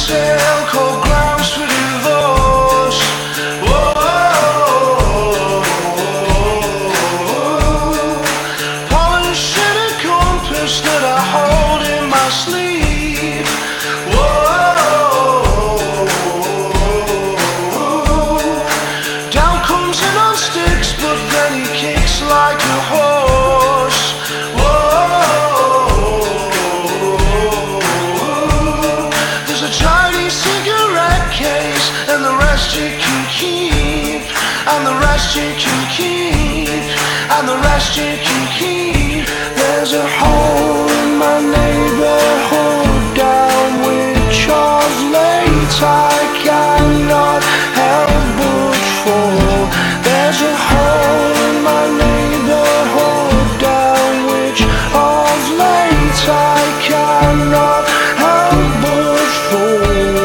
tale called Grounds for Divorce. Whoa, polish and a compass that I hold in my sleeve. Whoa, down comes in on sticks, but then he kicks like a horse. There's a Chinese cigarette case, and the rest you can keep, and the rest you can keep, and the rest you can keep. There's a hole in my neighborhood down which of late I cannot help but fall. There's a hole in my neighborhood down which of late I cannot help but fall.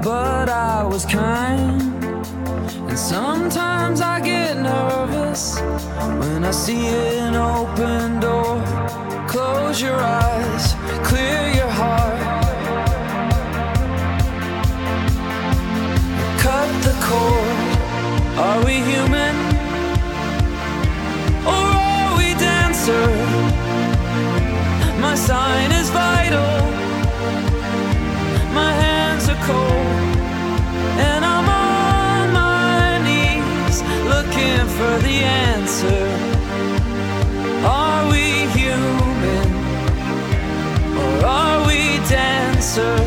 but I was kind. And sometimes I get nervous when I see an open door. Close your eyes, clear your heart. Cut the cord. Are we human? Or are we dancer? My sign is vital. My hands are cold. And I'm on my knees looking for the answer. Are we human? Or are we dancer?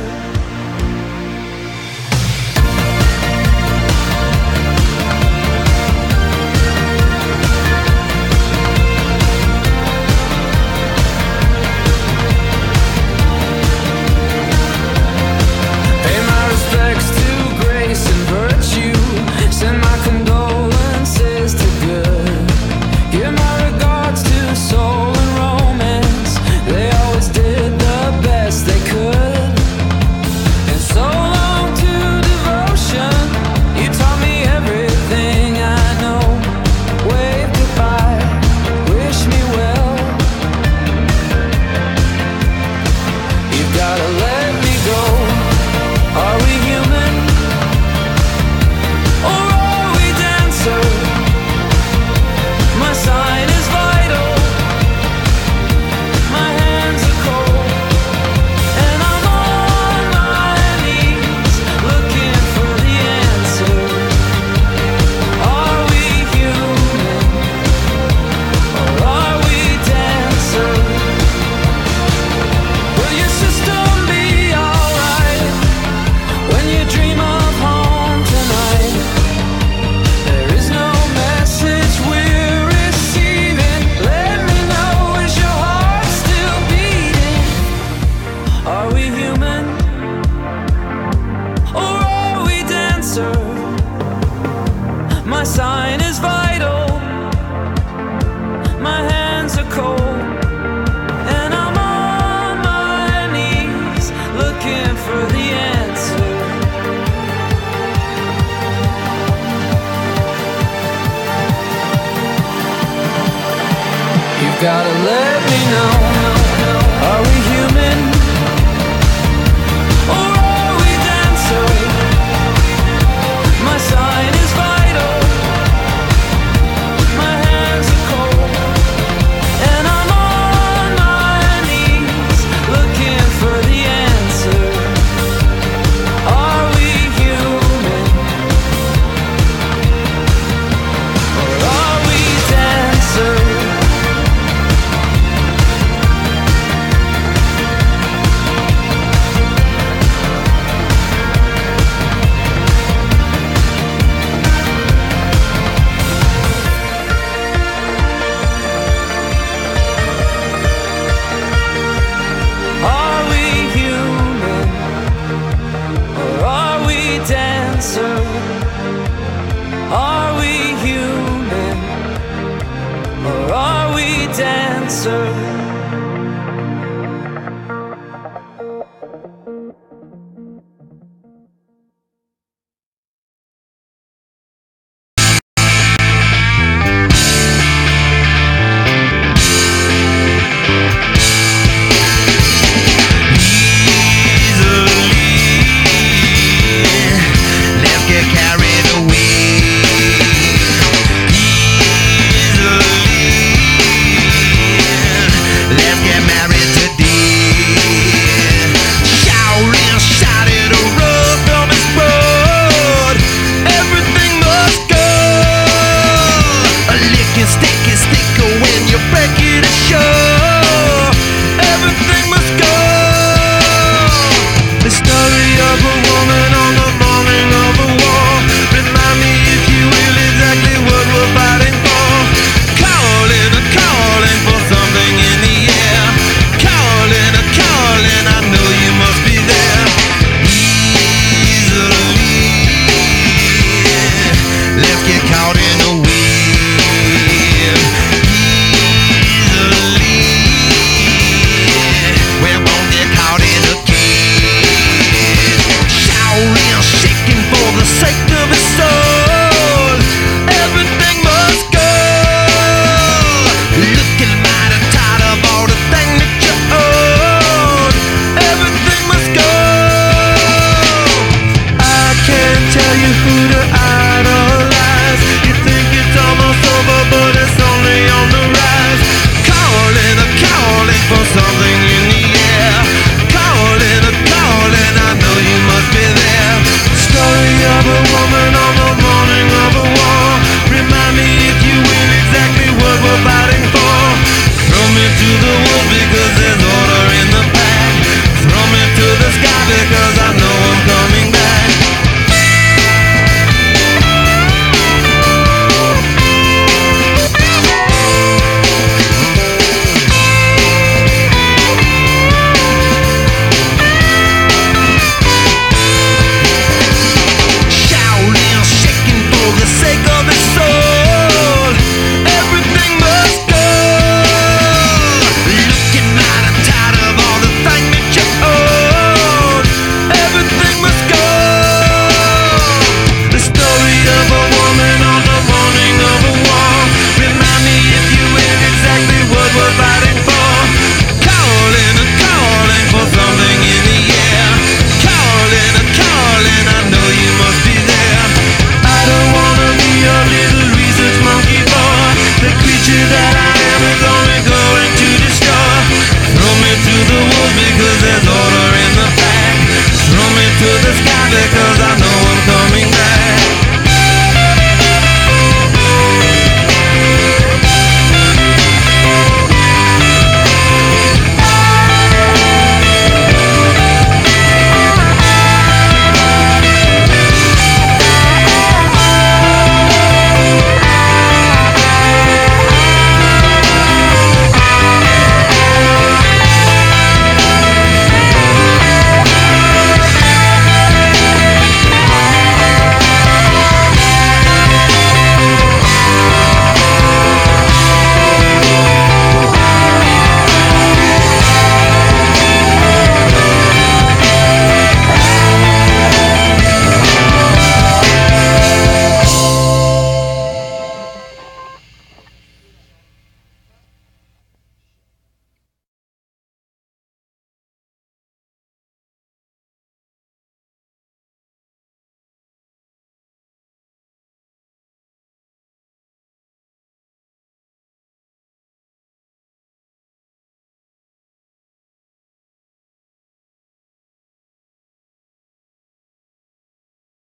Send my condolences to good. Give my regards to soul and romance. They always did the best they could. And so long to devotion. You taught me everything I know. Wave goodbye, wish me well. You've gotta let me go. Are we human? My sign is vital. My hands are cold. And I'm on my knees looking for the answer. Are we human? Or are we dancer? Will your system be alright when you dream of home tonight? There is no message we're receiving. Let me know, is your heart still beating? Are we human? Or are we dancer? My sign is vital. My hands are cold. And I'm on my knees looking for the answer. You've gotta let me know. Are we human? Or are we dancer? My sign is vital. My hands are cold. And I'm on my knees looking for the answer. Are we human? Or are we dancer? Are we human? Or are we dancer? Are we human? Or are we dancer? Let's get carried away. Easily. to the